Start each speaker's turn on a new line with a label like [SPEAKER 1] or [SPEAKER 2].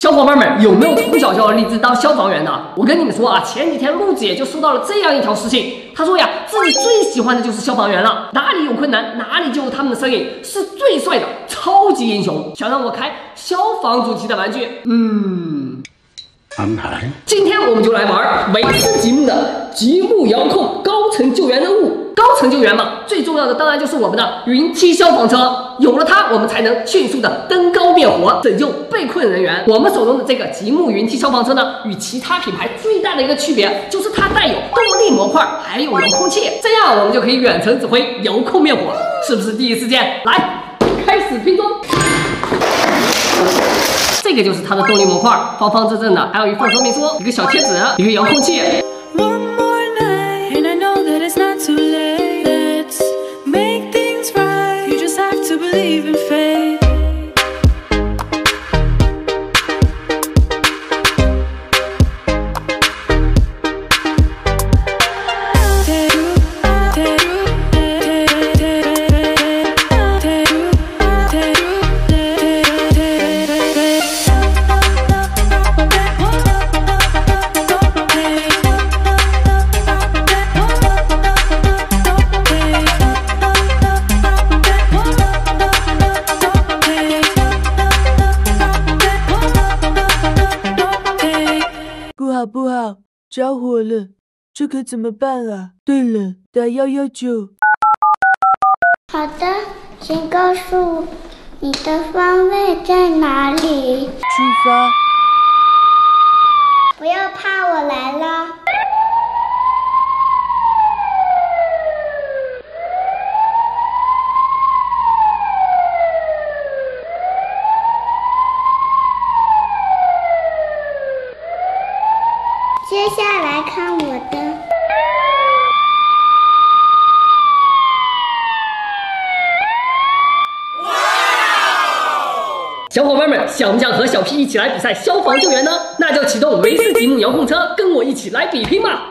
[SPEAKER 1] 小伙伴们有没有从小就要立志当消防员呢？我跟你们说啊，前几天陆姐就收到了这样一条私信，她说呀，自己最喜欢的就是消防员了，哪里有困难哪里就有他们的身影，是最帅的超级英雄，想让我开消防主题的玩具。
[SPEAKER 2] 安排。
[SPEAKER 1] 今天我们就来玩维斯积木的积木遥控高层救援任务。高层救援嘛，最重要的当然就是我们的云梯消防车，有了它，我们才能迅速的登高灭火，拯救被困人员。我们手中的这个积木云梯消防车呢，与其他品牌最大的一个区别就是它带有动力模块，还有遥控器，这样我们就可以远程指挥遥控灭火，是不是第一次见？来，开始拼装。这个就是它的动力模块，方方正正的，还有一份说明书，一个小贴纸，一个遥控器。
[SPEAKER 3] 不好，着火了，这可怎么办啊？对了，打119。
[SPEAKER 4] 好的，请告诉你的方位在哪里。
[SPEAKER 3] 出发。
[SPEAKER 4] 不要怕，我来了。接下来看我的。
[SPEAKER 1] 小伙伴们，想不想和小 P 一起来比赛消防救援呢？那就启动维斯积木遥控车，跟我一起来比拼吧！